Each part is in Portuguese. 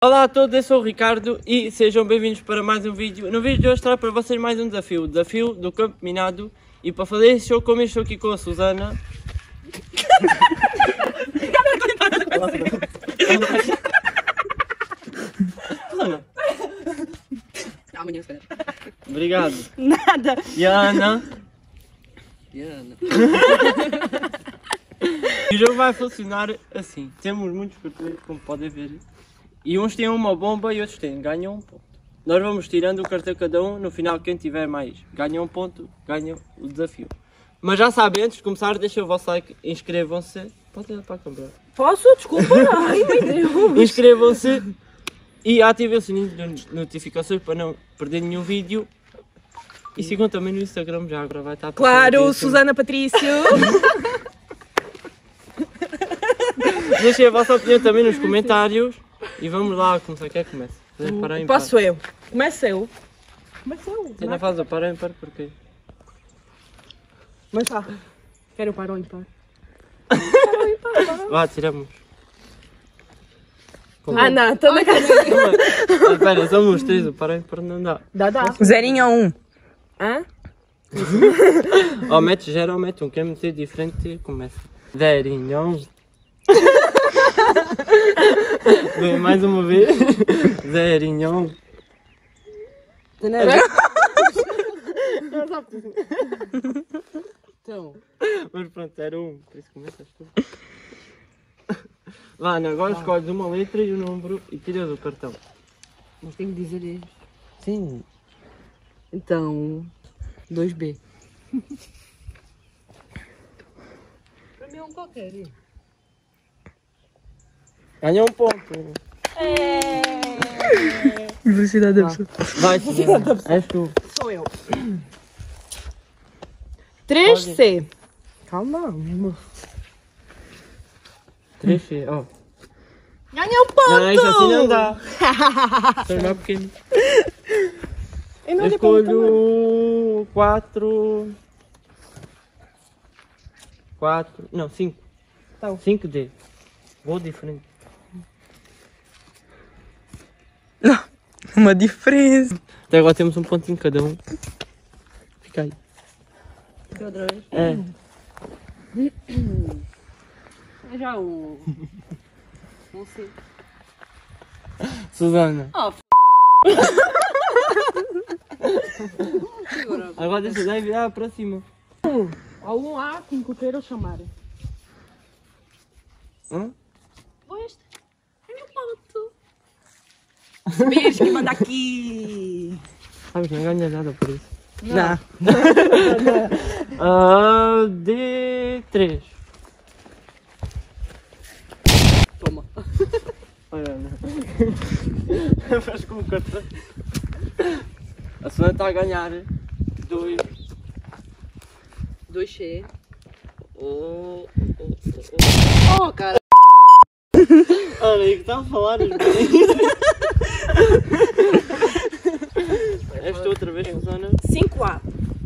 Olá a todos, eu sou o Ricardo e sejam bem-vindos para mais um vídeo. No vídeo de hoje trago para vocês mais um desafio, o desafio do campo minado. E para fazer esse jogo, como eu estou aqui com a Susana. Susana. Amanhã se calhar. Obrigado. Nada. E a Ana. O jogo vai funcionar assim. Temos muitos cartões, como podem ver. E uns têm uma bomba e outros têm. Ganham um ponto. Nós vamos tirando o cartão cada um. No final, quem tiver mais ganha um ponto, ganha o desafio. Mas já sabem, antes de começar, deixem o vosso like, inscrevam-se. Pode ir para a câmera. Posso? Desculpa. Ai, meu Deus. Inscrevam-se e ativem o sininho de notificações para não perder nenhum vídeo. E sigam também no Instagram, já agora vai estar. Claro, Susana Patrício. Deixem a vossa opinião também nos comentários. E vamos lá começar. Quem é que começa? Para ímpar. Posso eu? Começa eu. Começa eu. Você não faz o para ímpar porquê? Começa. Quero para ou ímpar? Vá, tiramos. Ah, não, estou na casa. Espera, somos três, o para ímpar não dá. Dá. 0 a 1. Hã? Ou mete 0 ou mete 1. Quem meter diferente começa. 0 a 1. Bem, mais uma vez. 0 a 1. Então. Mas pronto, 0 a 1. Por isso começas tu. Vá, Ana, agora escolhes uma letra e o número e tiras o cartão. Mas tenho que dizer isto. Sim. Então. 2B. Para mim é um qualquer. Ganha um ponto. Velocidade absoluta. Vai, Susana. És tu. Sou eu. 3C. Calma, amor. 3C, ó. Ganha um ponto! Não, isso assim não dá. Sou mais pequeno. Eu escolho 4. Não, 5. Então. 5D. Vou diferente. Uma diferença. Até agora temos um pontinho cada um. Fica aí. Outra vez? É. É já o. Não sei. Susana. Oh, Agora deixa eu virar para cima. Há um A que me queiram chamar. Hã? Este é meu ponto. Sabias que manda aqui. Sabes, não ganha nada por isso. Não. D3. Toma. Olha, Ana. Faz com o cartão. A Susana está a ganhar 2. 2C. Oh, cara. olha aí que está a falar. Esta outra vez, Susana. 5A.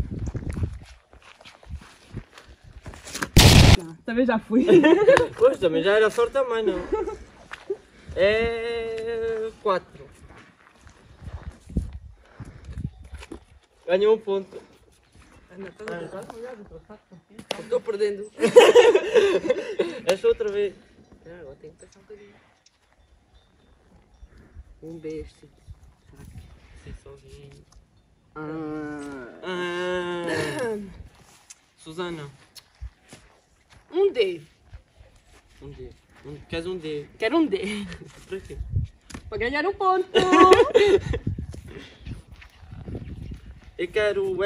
Também já fui. Pois, também já era sorte também, não? É 4. Ganhou um ponto. Estou perdendo. Esta outra vez. Agora tenho que pensar um bocadinho. Um B este. Sim, sozinho. Susana. Um D. Um D. Queres um D? Quero um D. Para quê? Para ganhar um ponto. Eu quero o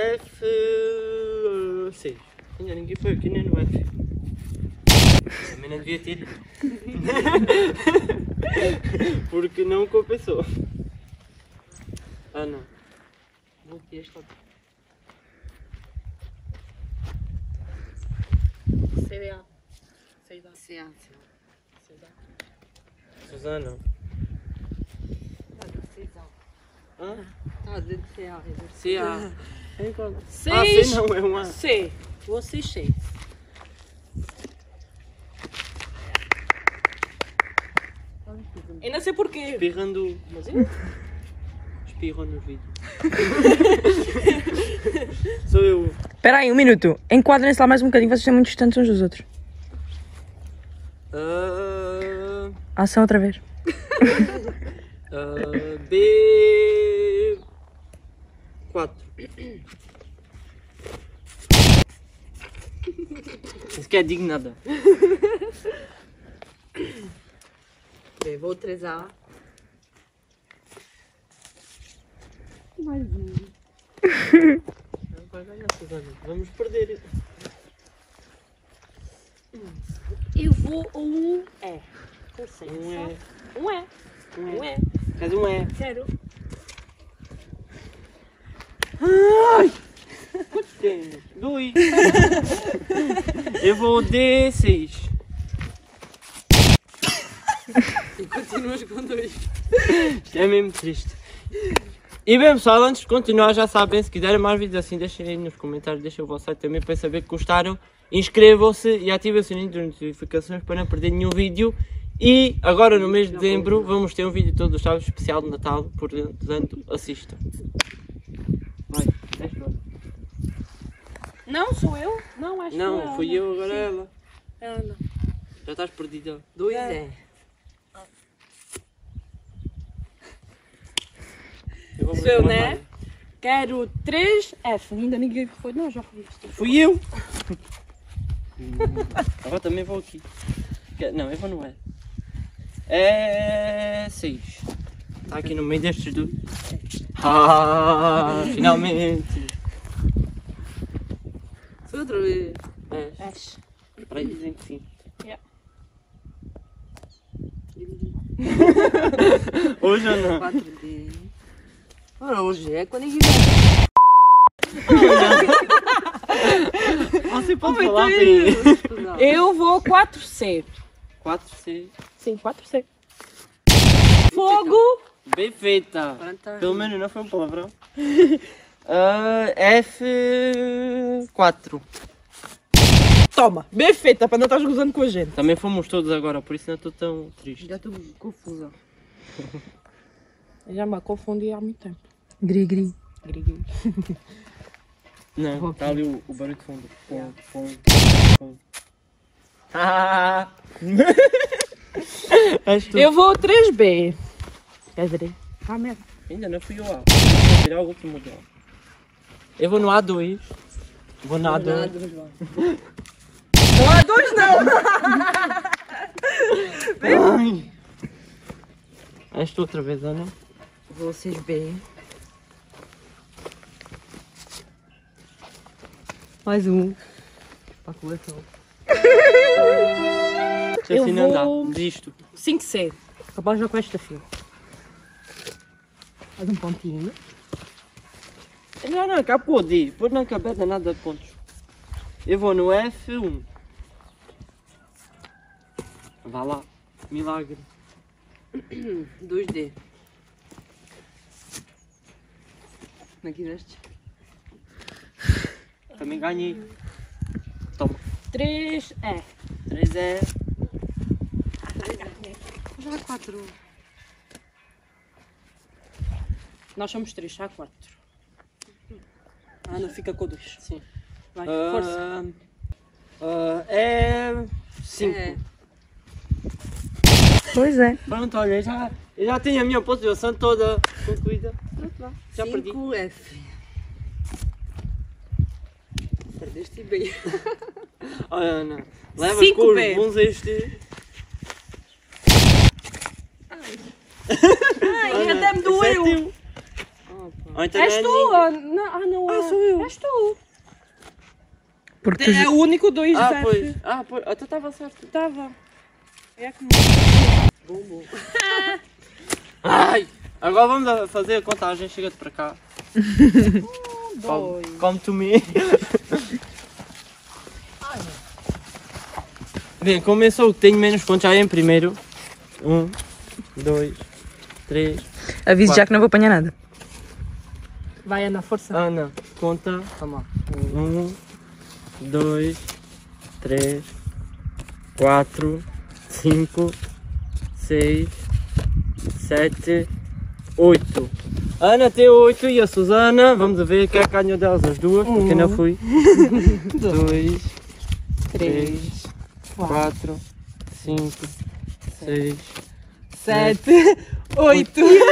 F6. Ainda ninguém foi aqui nem no F. Também não devia ter. Porque não compensou. Ah não. Vou ter esta. CDA. CA. Susana. Hã? Ah, dentro de CA. CA. É igual. C não, é um A. C. Você C. Ainda Deve ser porquê. Espirrando. Mas eu? Espirram no vídeo. Sou eu. Espera aí, um minuto. Enquadrem-se lá mais um bocadinho, vocês estão muito distantes uns dos outros. Ação outra vez. B4. Isso que é digo nada. Bem, vou 3A. Mais um. Vai ganhar, Susana. Vamos perder. Eu vou a um E. Força. Um é. Um E. Um E. Queres um E? Quero. Ai! Quantos temos? 2. Eu vou D6. E continuas com 2. Isto é mesmo triste. E bem pessoal, antes de continuar já sabem, se quiserem mais vídeos assim, deixem aí nos comentários, deixem o vosso like também para saber que gostaram. Inscrevam-se e ativem o sininho de notificações para não perder nenhum vídeo. E agora no mês de dezembro vamos ter um vídeo todo do Chaves especial de Natal, portanto assistam. Vai, deixa eu. Não, sou eu? Não, acho que Não, fui eu, agora é ela. Ela não. Já estás perdida. 2 E. Eu Sou eu, né? Quero 3F. Ainda ninguém foi. Não, já fui. Fui eu! Agora também vou aqui. Não, eu vou no E. É 6. Está aqui no meio destes dois. Ah, finalmente! Sou outra vez. É. Ash. Para aí dizem que sim. Yeah. Hoje ou não? 4D. Ora, hoje é quando ninguém Você pode vai. falar bem. Eu vou 4C. 4C. Sim, 4C. Fogo. Bem feita. Planta. Pelo menos não foi um palavrão. F4. Toma, bem feita, para não estás gozando com a gente. Também fomos todos agora, por isso não estou tão triste. Já estou confusa. Eu já me confundi há muito tempo. Gri-gri. Gri-gri. Não, está ali o barulho de fundo. Pum. És tu. Eu vou 3B. Quer dizer, ah, merda. Ainda não fui eu A. Vou tirar o último dela. Eu vou no A2. Vou no A2. Não há dois, não! Ai. És tu outra vez, Ana? Vou 6B. Mais um. Para a coleção. Se assim não dá, vou- desisto. 5C. Capaz já com esta fila. Faz um pontinho. Não, acabou de ir. Depois não acabei de nada de pontos. Eu vou no F1. Vá lá. Milagre. 2D. Não quiseste? Também ganhei. Toma. 3E. 3 é. Já 4. Nós somos 3, já 4. Ah, não fica com 2. Sim. Vai, força. É 5. É. Pois é. Pronto, olha, eu já tenho a minha pontuação toda concluída. Já perdi. 5F. Perdeste bem. Olha, Ana, levas 5 com os B. bons este. Ai, até me doeu. Ou então És não é tu? ninguém. Não, Ah, sou eu. És tu. Porque tu É o único 2 Ah, F. pois. Ah, pois. Até estava certo. Estava. É como. Bom. Ai! Agora vamos fazer a contagem. Chega-te para cá. Dois. Come to me. Bem, como eu sou o que tenho menos pontos, já é em primeiro. 1, 2, 3. aviso já que não vou apanhar nada. Vai, Ana, força. Ana, conta. Toma. 1, 2, 3, 4, 5, 6, 7, 8. A Ana tem 8 e a Susana, vamos a ver quem é que ganhou delas as duas, porque eu não fui. 2, 3, 4, 5, 6, 7, 8.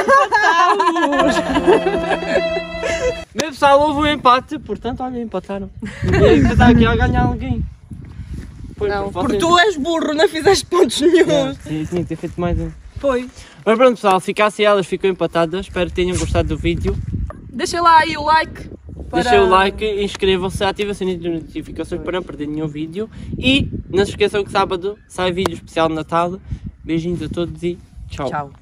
Bem pessoal, houve um empate, portanto olha, empataram. Ninguém pensava que ia ganhar alguém. Pois, Não, vocês- porque tu és burro, não fizeste pontos nenhum. Sim, tinha que ter feito mais um. Foi. Mas pronto pessoal, se ficassem elas ficam empatadas, espero que tenham gostado do vídeo. Deixem lá aí o like. Deixem o like, inscrevam-se, ativem o sininho de notificações para não perder nenhum vídeo. E não se esqueçam que sábado sai vídeo especial de Natal. Beijinhos a todos e tchau. Tchau.